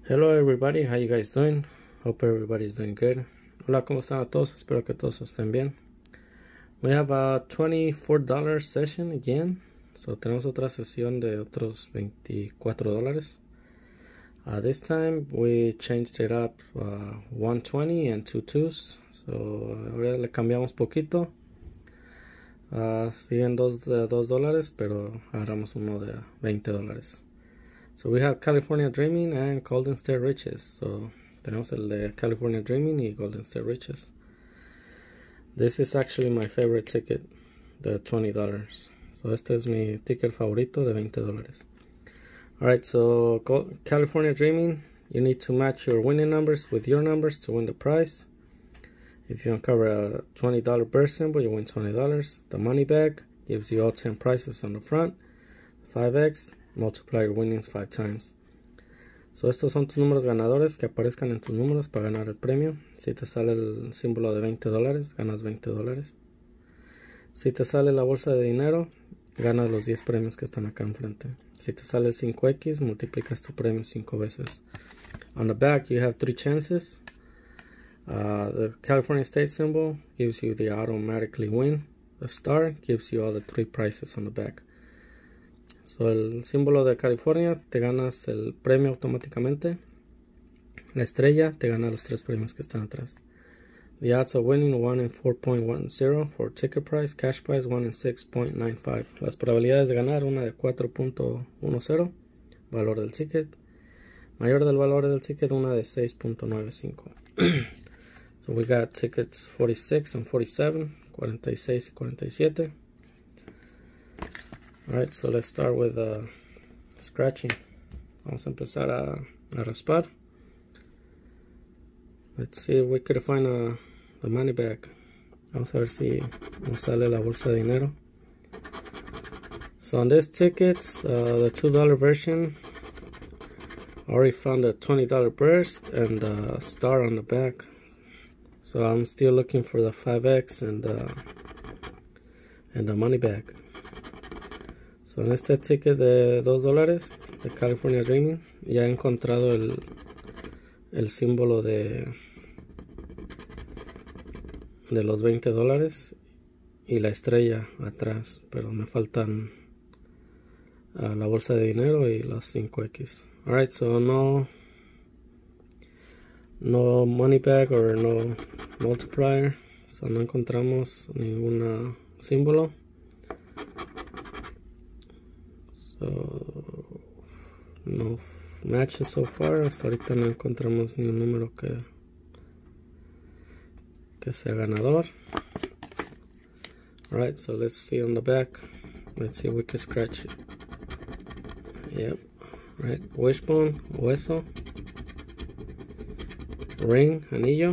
Hello everybody, how you guys doing? Hope everybody's doing good. Hola, ¿cómo están a todos? Espero que todos estén bien. We have a $24 session again. So tenemos otra sesión de otros $24. This time we changed it up 120 and 2 twos. So ahora le cambiamos poquito. Siguen dos de $2, pero agarramos uno de $20. So we have California Dreaming and Golden State Riches. So tenemos el de California Dreaming y Golden State Riches. This is actually my favorite ticket, the $20. So este es mi ticket favorito de $20. Alright, so California Dreaming, you need to match your winning numbers with your numbers to win the prize. If you uncover a $20 burst symbol, you win $20. The money bag gives you all 10 prizes on the front. 5x, multiply your winnings 5 times. So estos son tus números ganadores que aparezcan en tus números para ganar el premio. Si te sale el símbolo de $20, ganas $20. Si te sale la bolsa de dinero, ganas los 10 premios que están acá enfrente. Si te sale el 5x, multiplicas tu premio 5 veces. On the back, you have 3 chances. The California State symbol gives you the automatically win. The star gives you all the 3 prizes on the back. So el símbolo de California, te ganas el premio automáticamente. La estrella te gana los 3 premios que están atrás. The odds of winning 1 in 4.10 for ticket price, cash price 1 in 6.95. Las probabilidades de ganar, una de 4.10, valor del ticket. Mayor del valor del ticket, una de 6.95. So we got tickets 46 and 47, 46 y 47. Alright, so let's start with scratching. Vamos a empezar a raspar. Let's see if we could find the money bag. Vamos a ver si nos sale la bolsa de dinero. So on this tickets, the $2 version, I already found a $20 burst and a star on the back. So I'm still looking for the 5x and the money bag. So en este ticket de $2 de California Dreaming ya he encontrado el símbolo de los $20 y la estrella atrás, pero me faltan la bolsa de dinero y las 5x. Alright, so no money bag or no multiplier, so no encontramos ningún símbolo. So no matches so far. Hasta ahorita no encontramos ni un número que sea ganador. Alright, so let's see on the back. Let's see if we can scratch it. Yep. Right. Wishbone, hueso. Ring, anillo.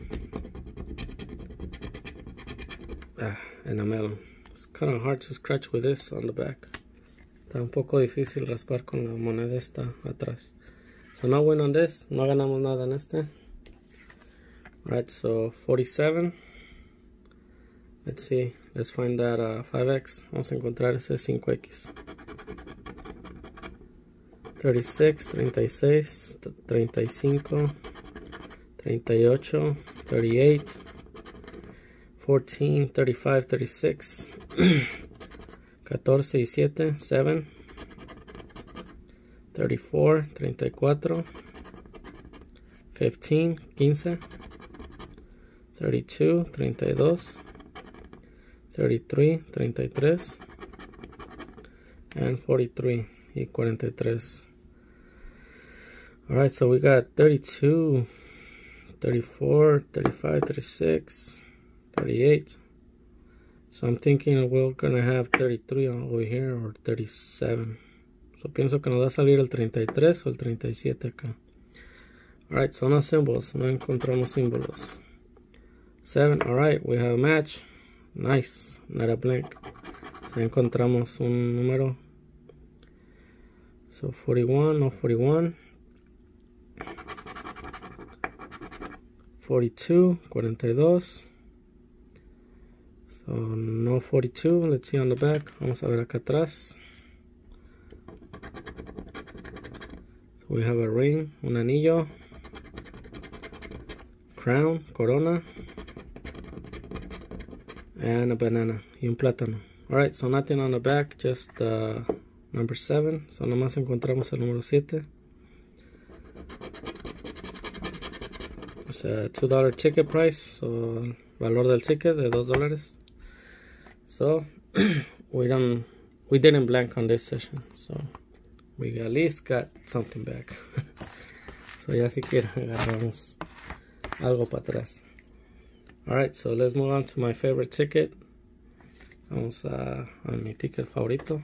And a melon. It's kind of hard to scratch with this on the back. Está un poco difícil raspar con la moneda esta atrás. So no win on this. No ganamos nada en este. Alright, so 47. Let's see. Let's find that 5x. Vamos a encontrar ese 5x. 36, 36, 35, 38, 38, 14, 35, 36. 14 y 7, 7, 34, 34, 15, 15, 32, 32, 33, 33, and 43 y 43. Alright, so we got 32, 34, 35, 36, 38. So I'm thinking we're gonna have 33 over here or 37. So pienso que nos va a salir el 33 o el 37 acá. Alright, so no symbols. No encontramos símbolos. 7, alright, we have a match. Nice, not a blank. So encontramos un número. So 41, no 41. 42, 42. So no 42, let's see on the back. Vamos a ver acá atrás. We have a ring, un anillo, crown, corona, and a banana, y un plátano. Alright, so nothing on the back, just number 7. So nomás encontramos el número 7. It's a $2 ticket price, so valor del ticket de $2. So we didn't blank on this session, so we at least got something back. So ya si quieren agarramos algo para atrás. Alright, so let's move on to my favorite ticket. Vamos a mi ticket favorito.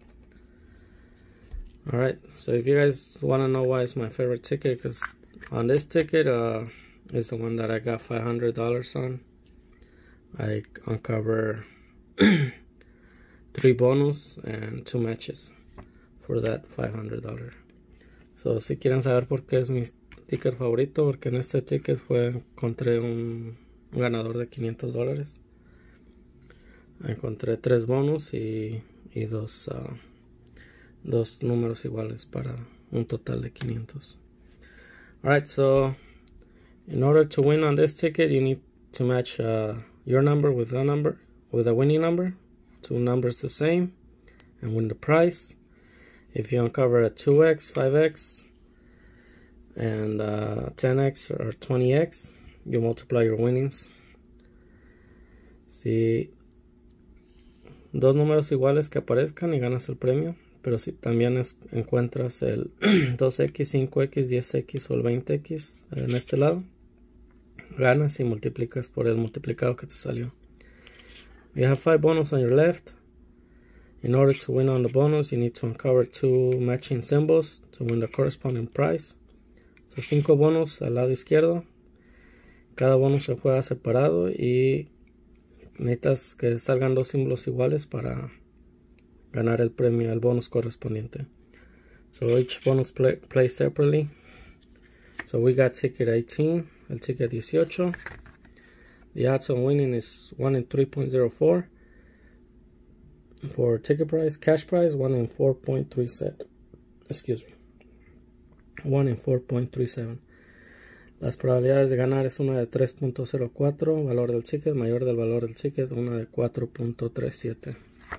Alright, so if you guys want to know why it's my favorite ticket, because on this ticket is the one that I got $500 on. I uncover 3 bonus and 2 matches for that $500. So si quieren saber por qué es mi ticket favorito, porque en este ticket encontré un ganador de $500. Encontré 3 bonus y dos números iguales para un total de 500. Alright, so in order to win on this ticket, you need to match your number with a winning number. 2 numbers the same and win the prize. If you uncover a 2x, 5x, and 10x or 20x, you multiply your winnings. Si 2 números iguales que aparezcan y ganas el premio, pero si también encuentras el 2x, 5x, 10x o el 20x en este lado, ganas y multiplicas por el multiplicado que te salió. You have 5 bonus on your left. In order to win on the bonus, you need to uncover 2 matching symbols to win the corresponding prize. So 5 bonus al lado izquierdo. Cada bonus se juega separado y necesitas que salgan 2 símbolos iguales para ganar el premio, el bonus correspondiente. So each bonus plays separately. So we got ticket 18, el ticket 18. The odds on winning is 1 in 3.04. For ticket price, cash price, 1 in 4.37. Excuse me. 1 in 4.37. Las probabilidades de ganar es una de 3.04. Valor del ticket, mayor del valor del ticket, una de 4.37.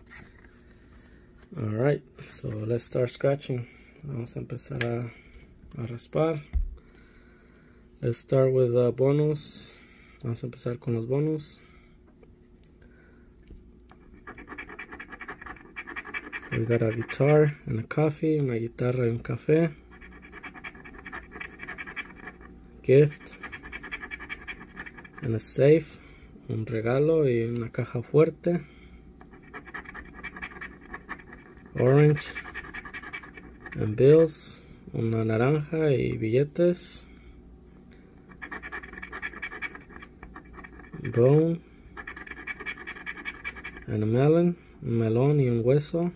Alright, so let's start scratching. Vamos a empezar a raspar. Let's start with the bonus. Vamos a empezar con los bonus. We got a guitar and a coffee, una guitarra y un café. Gift and a safe, un regalo y una caja fuerte. Orange and bills, una naranja y billetes. Bone and a melon, un melón y un hueso.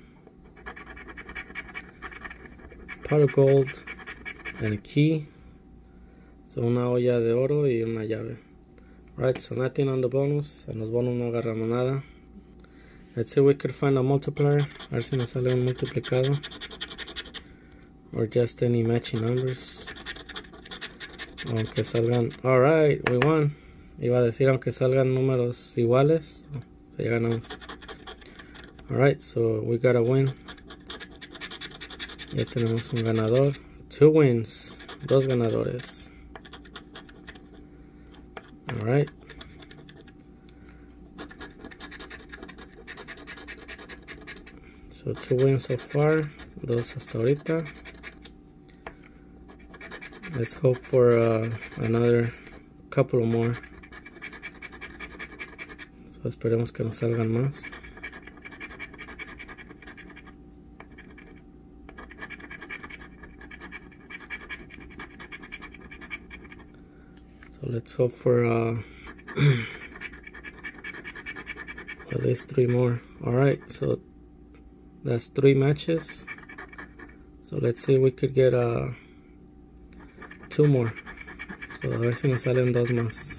Pot of gold and a key. So una olla de oro y una llave. Right, so nothing on the bonus. En los bonus no agarramos nada. Let's see if we could find a multiplier. A ver si nos sale un multiplicado. Or just any matching numbers. Aunque salgan. Alright, we won. Iba a decir aunque salgan números iguales. So ya ganamos. Alright, so we got a win. Ya tenemos un ganador. 2 wins. 2 ganadores. Alright. So 2 wins so far. 2 hasta ahorita. Let's hope for another couple more. So esperemos que nos salgan más. So let's hope for at least 3 more. Alright, so that's 3 matches. So let's see if we could get 2 more. So a ver si nos salen 2 más.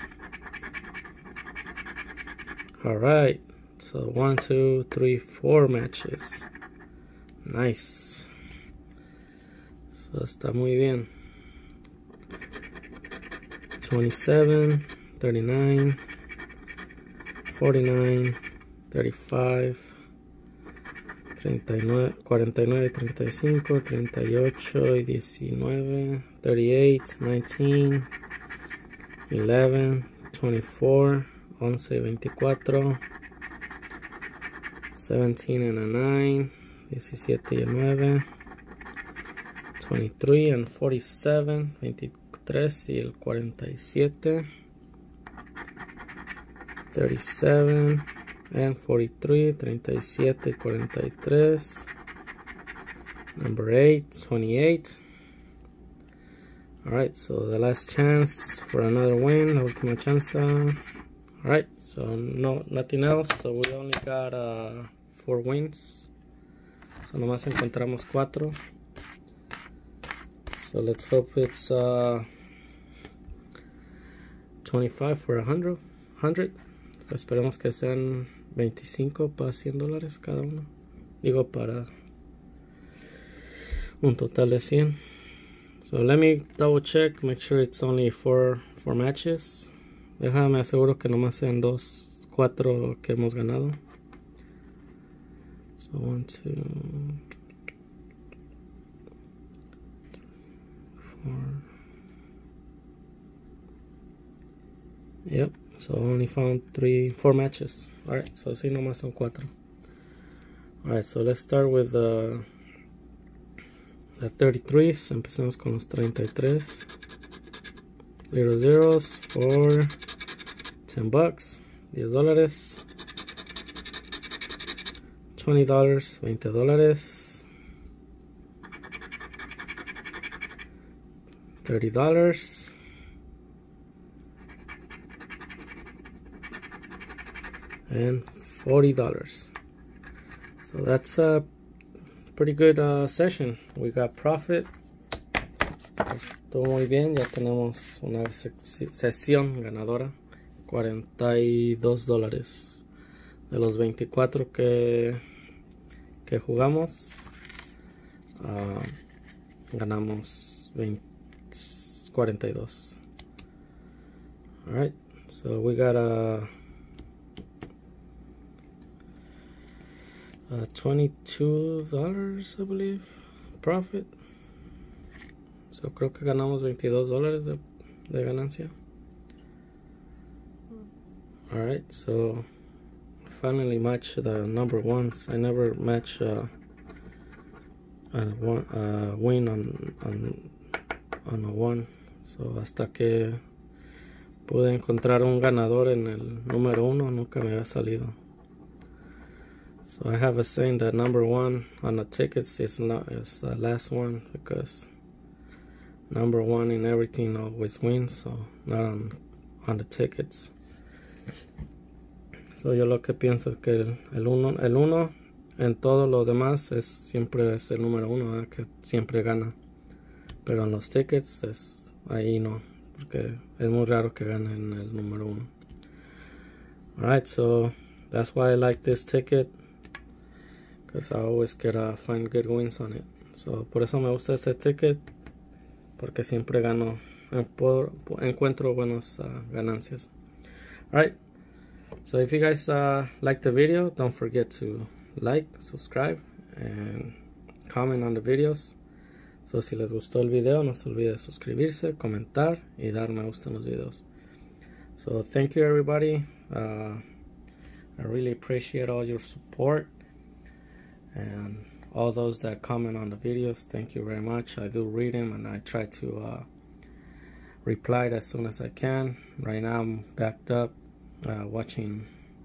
Alright, so 1, 2, 3, 4 matches. Nice. So So está muy bien. 27, 39, 49, 35, 39, 49, 35, 38 y 19, 38, 19, 11, 24, 11 y 24, 17 and a 9, 17 y 9, 23 and 47, 23 y el 47, 37 and 43, 37 y 43, number 8, 28. Alright, so the last chance for another win, la última chance. Alright, so nothing else, so we only got 4 wins. So nomás encontramos 4. So let's hope it's 25 for 100. Esperemos que sean 25 para $100 cada uno. Digo, para un total de 100. So let me double check, make sure it's only 4 matches. Déjame aseguro que nomás sean 4 que hemos ganado. So 1, 2, 4. Yep, so only found 4 matches. Alright, so sí, nomás son 4. Alright, so let's start with the 33s. Empezamos con los 33. Little zeros for $10, $10, $20, $20, $30, and $40. So that's a pretty good session. We got profit. Estuvo muy bien, ya tenemos una sesión ganadora. $42 de los 24 que jugamos. Ganamos 42. Alright, so we got $22, I believe, profit. So creo que ganamos $22 de ganancia. Alright, so I finally matched the number ones. I never match win on a one. So hasta que pude encontrar un ganador en el número 1, nunca me había salido. So I have a saying that number 1 on the tickets is the last one, because number 1 in everything always wins, so not on the tickets. So yo lo que pienso es que el uno en todo lo demás siempre es el número 1, que siempre gana. Pero en los tickets ahí no, porque es muy raro que gane en el número 1. Alright, so that's why I like this ticket, because I always find good wins on it. So por eso me gusta este ticket, porque siempre gano, encuentro buenas ganancias. Alright, so if you guys like the video, don't forget to like, subscribe, and comment on the videos. So si les gustó el video, no se olvide de suscribirse, comentar y dar me gusta en los videos. So thank you everybody. I really appreciate all your support, and all those that comment on the videos, thank you very much. I do read them, and I try to reply as soon as I can. Right now I'm backed up watching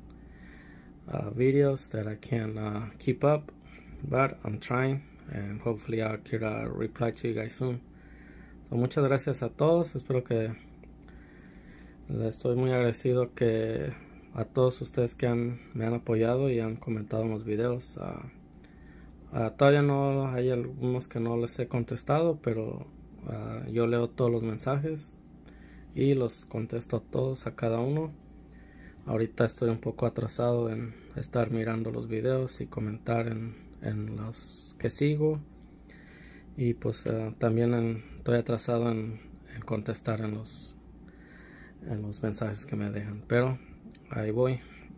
videos that I can't keep up, but I'm trying, and hopefully I'll get a reply to you guys soon. So muchas gracias a todos. Espero que estoy muy agradecido que a todos ustedes que me han apoyado y han comentado en los videos. Todavía no hay algunos que no les he contestado, pero yo leo todos los mensajes y los contesto a todos, a cada uno. Ahorita estoy un poco atrasado en estar mirando los videos y comentar en los que sigo, Y pues también estoy atrasado en contestar en los mensajes que me dejan, pero ahí voy.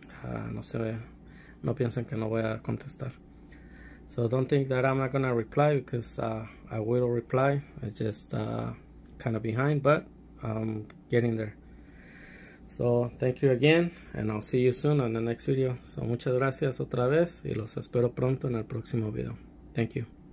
No piensen que no voy a contestar. So don't think that I'm not gonna reply, because I will reply. It's just kind of behind, but I'm getting there. So thank you again, and I'll see you soon on the next video. So muchas gracias otra vez y los espero pronto en el próximo video. Thank you.